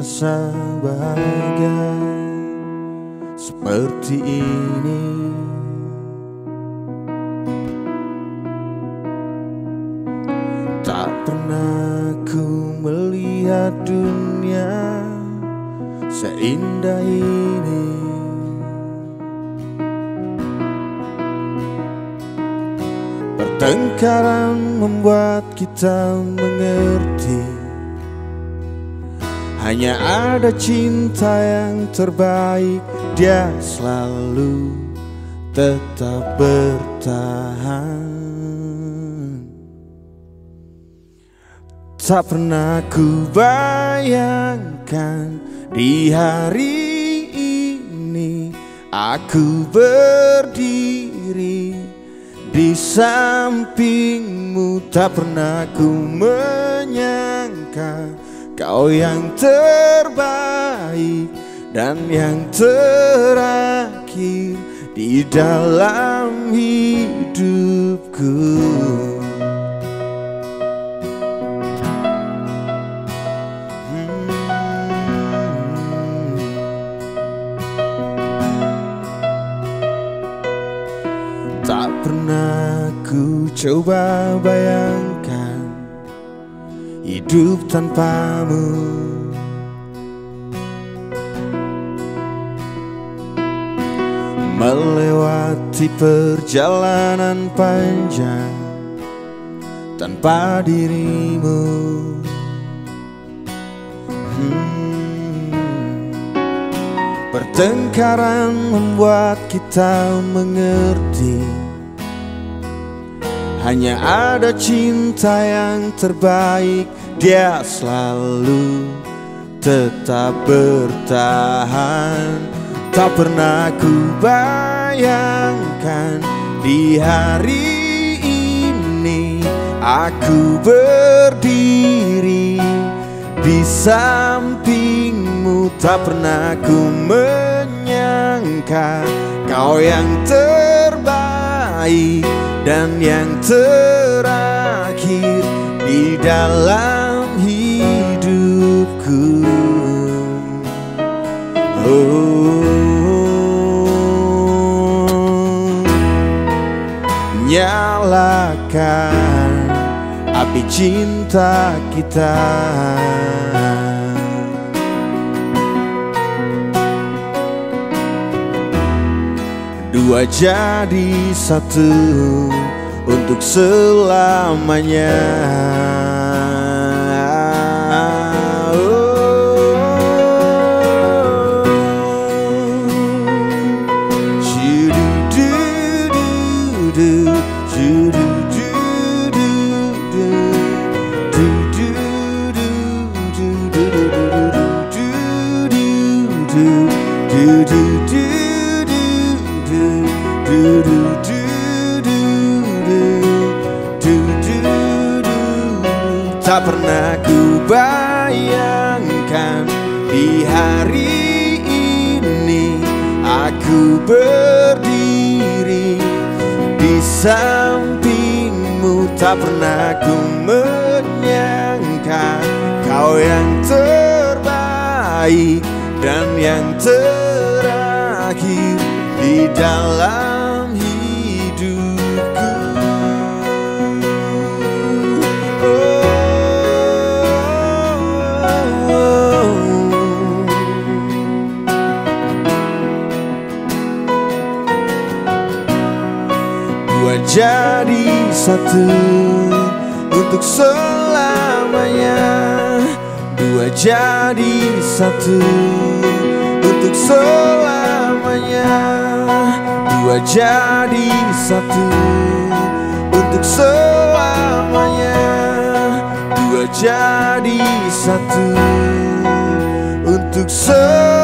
rasa bahagia seperti ini. Tak pernah ku melihat dunia seindah ini. Pertengkaran membuat kita mengerti, hanya ada cinta yang terbaik, dia selalu tetap bertahan. Tak pernah ku bayangkan di hari ini aku berdiri di sampingmu. Tak pernah ku menyangka kau yang terbaik dan yang terakhir di dalam hidupku. Tak pernah ku coba bayangkan hidup tanpamu. Melewati perjalanan panjang tanpa dirimu. Pertengkaran membuat kita mengerti, hanya ada cinta yang terbaik, dia selalu tetap bertahan. Tak pernah ku bayangkan di hari ini aku berdiri di sampingmu. Tak pernah ku menyangka kau yang terbaik dan yang terakhir di dalam hidupku. Nyalakan api cinta kita, dua jadi satu untuk selamanya. Tak pernah ku bayangkan di hari ini aku berdiri di sampingmu. Tak pernah ku menyangka kau yang terbaik dan yang terakhir di dalam hidupku. Dua jadi satu untuk selamanya, dua jadi satu untuk selamanya, dua jadi satu untuk selamanya, dua jadi satu untuk selamanya.